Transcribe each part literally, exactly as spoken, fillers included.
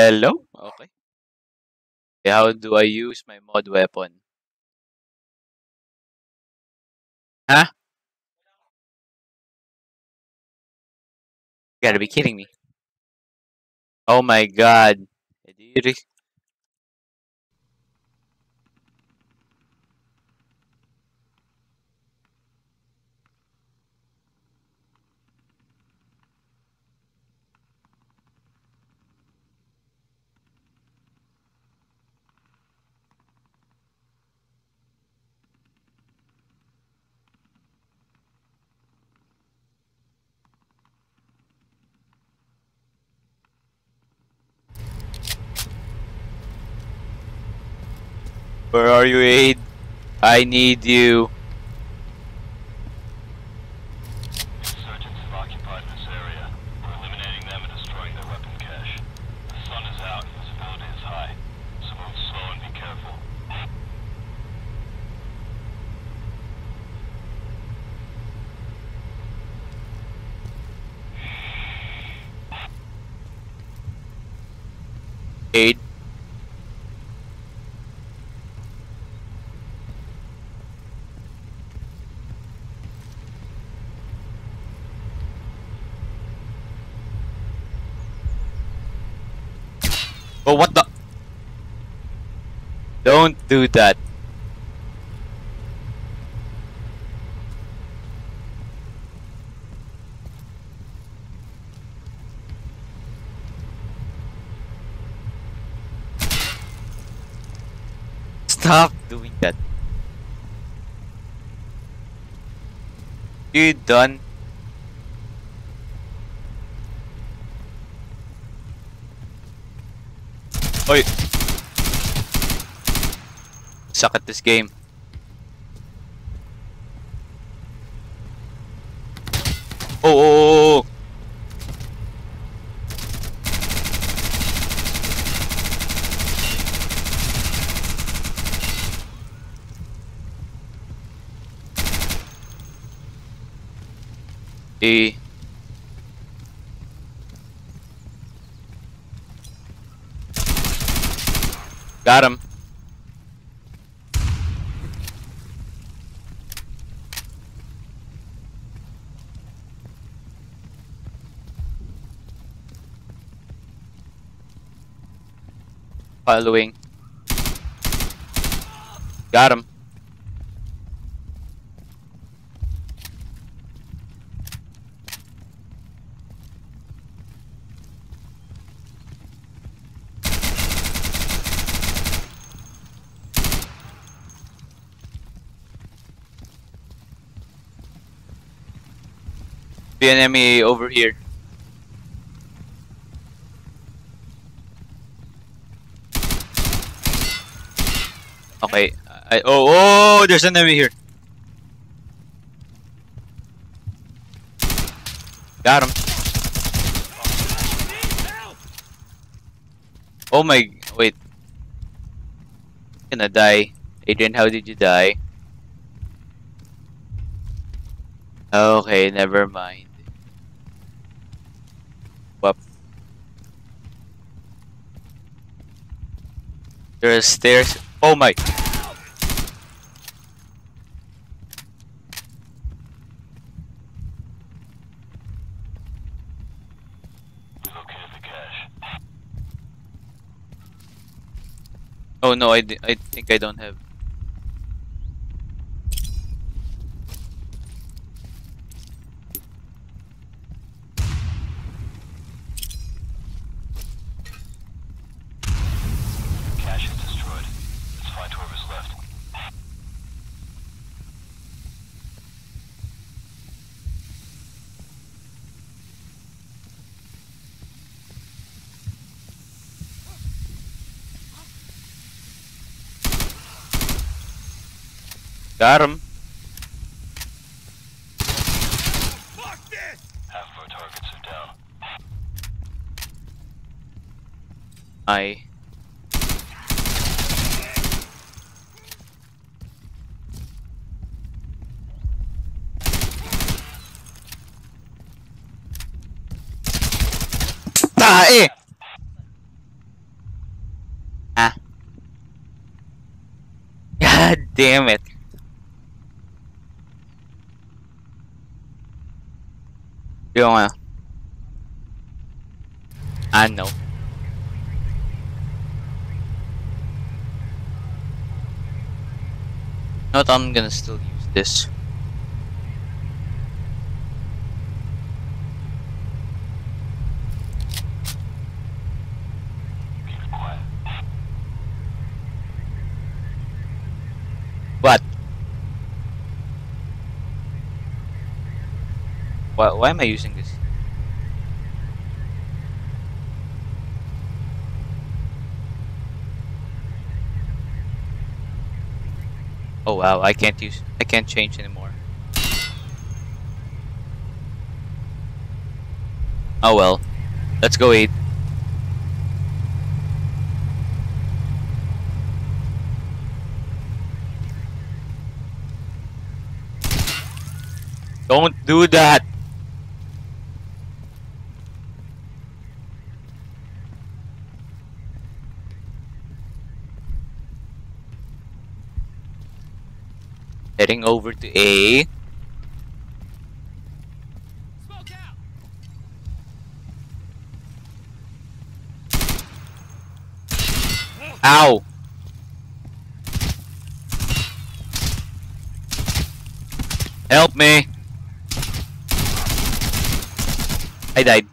Hello? Okay. How do I use my mod weapon? Huh? You gotta be kidding me. Oh my god. Do you re- Where are you, Aid? I need you. Insurgents have occupied this area. We're eliminating them and destroying their weapon cache. The sun is out and visibility is high, so move slow and be careful. Aid. Oh, what the? Don't do that. Stop doing that. You done? Oi. Suck at this game. Oh, oh, oh, oh. Eh. Got him. Following. Got him. The enemy over here. Okay. I, oh, oh, there's an enemy here. Got him. Oh my, wait. Gonna die. Adrian, how did you die? Okay, never mind. Whoop. There's stairs. Oh my. We located the cache. Oh no, I, di- I think I don't have. The cache is destroyed. Let's find whoever's left. Got him. Half of our targets are down. I. Tae! God damn it. You don't wanna. I know. No, I'm gonna still use this. Keep it quiet. What? Why, why am I using this? Oh wow, I can't use. I can't change anymore. Oh well. Let's go eat. Don't do that! Heading over to A. Smoke out! Ow! Help me! I died.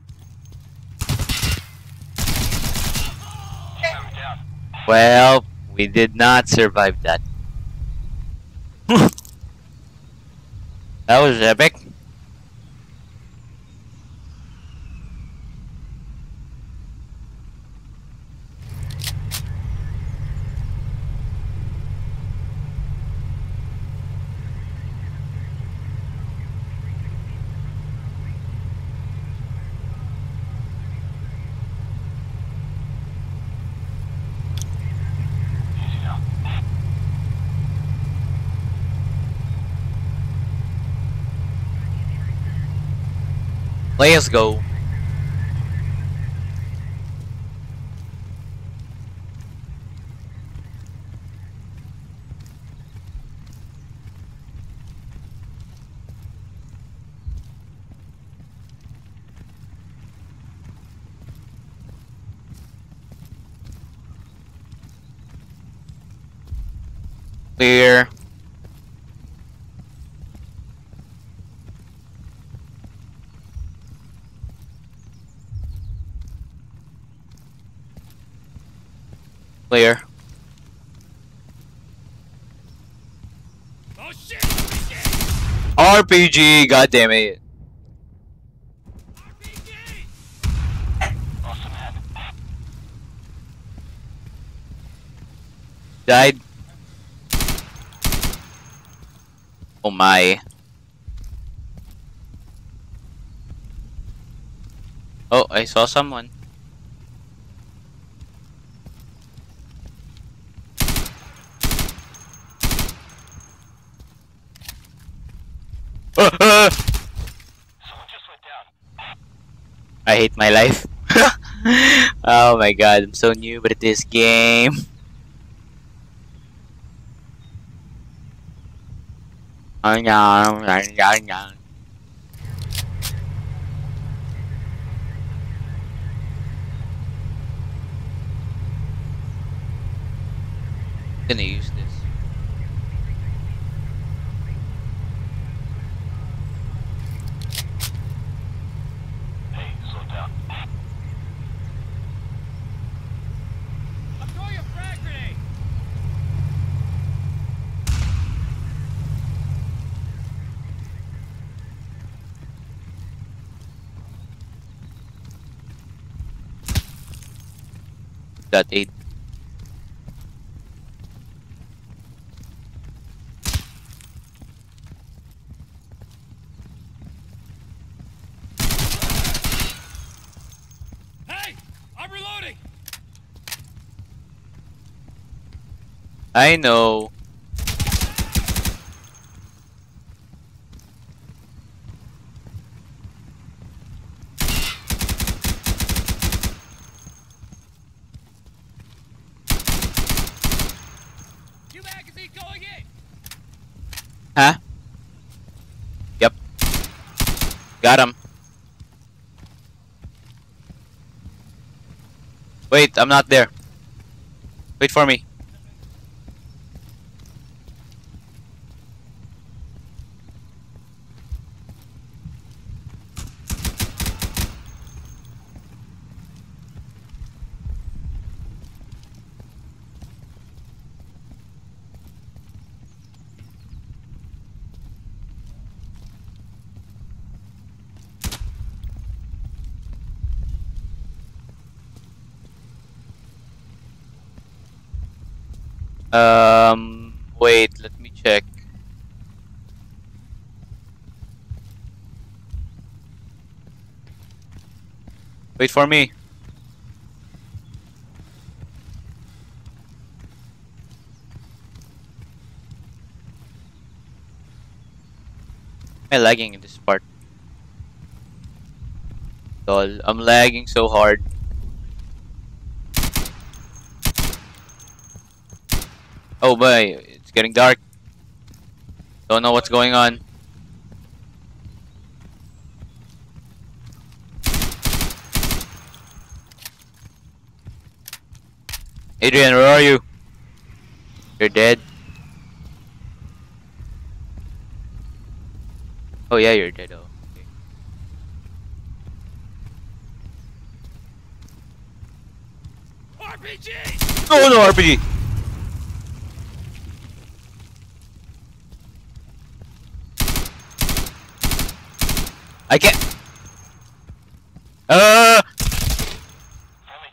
Enemy down. Well, we did not survive that. That was epic. Easy now. Let's go. Clear. Clear. Oh shit! R P G, god damn it. R P G! Awesome head. Died. Oh my. Oh, I saw someone. Someone just went down. I hate my life. Oh my god, I'm so new at this game. Oh no, no, no, no. Gonna use this. Hey, slow down. I'm throwing a frag grenade! Got eight. Hey! I'm reloading! I know. New magazine! Huh? Yep. Got him. Wait, I'm not there. Wait for me. Um, wait, let me check. Wait for me. Am I lagging in this part? Lol, I'm lagging so hard. Oh boy, it's getting dark. Don't know what's going on. Adrian, where are you? You're dead. Oh yeah, you're dead. Oh, okay. R P G! Oh no, R P G! I can't. Uh. Friendly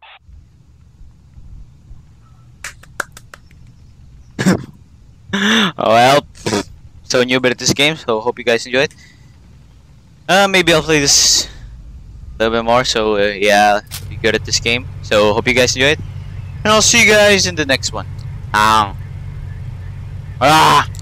down. Oh well. So new bit at this game, so hope you guys enjoy it. Uh, maybe I'll play this a little bit more. So uh, yeah, be good at this game. So hope you guys enjoy it, and I'll see you guys in the next one. Ah. Ah.